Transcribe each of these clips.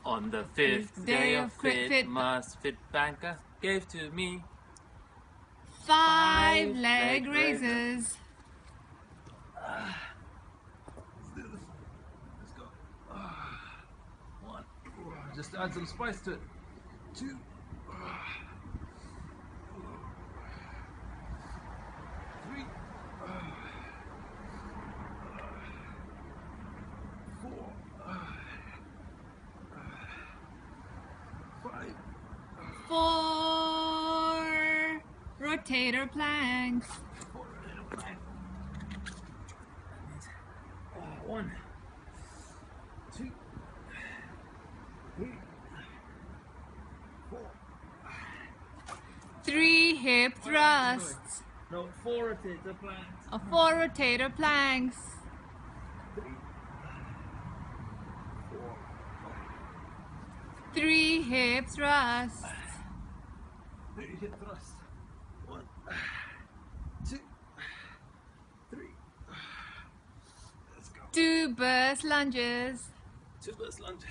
On the fifth day of FITMAS, Fitbanker gave to me 5 leg raises. Let's do this. Let's go. 1. Just add some spice to it. 2. 3. 4. 5. 4 rotator planks. 4 rotator planks. 1, 2, 3, 4. 3 hip thrusts. No, 4 rotator planks. 4 rotator planks. 3, 4. 3 hip thrusts. 3 hip thrusts. 1, 2, 3. Let's go. 2 burst lunges. 2 burst lunges.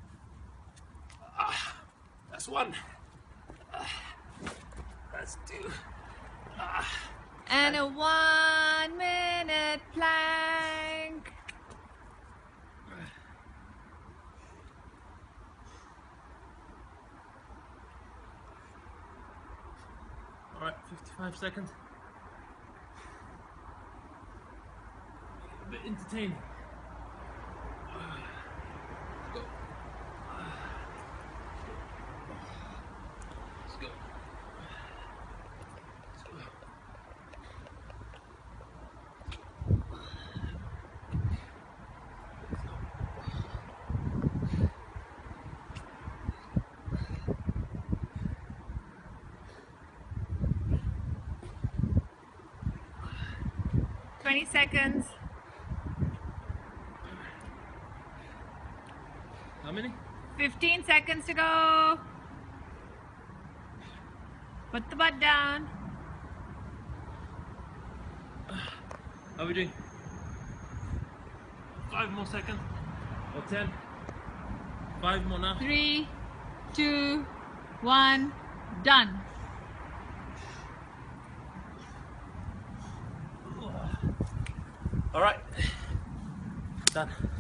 That's 1. That's 2. And a 1-minute plank. All right, 55 seconds. A bit entertaining. Let's go. Let's go. Let's go. 20 seconds. How many? 15 seconds to go. Put the butt down. How are we doing? 5 more seconds. Or 10. 5 more now. 3, 2, 1, done. All right. Done.